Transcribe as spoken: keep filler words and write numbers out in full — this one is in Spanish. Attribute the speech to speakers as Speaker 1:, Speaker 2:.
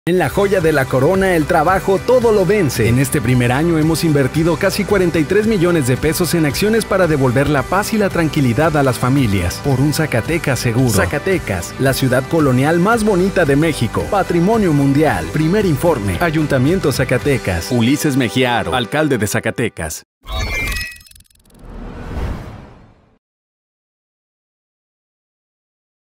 Speaker 1: En la joya de la corona, el trabajo todo lo vence. En este primer año hemos invertido casi cuarenta y tres millones de pesos en acciones para devolver la paz y la tranquilidad a las familias. Por un Zacatecas seguro. Zacatecas, la ciudad colonial más bonita de México. Patrimonio mundial. Primer informe. Ayuntamiento Zacatecas. Ulises Mejía Aro, alcalde de Zacatecas.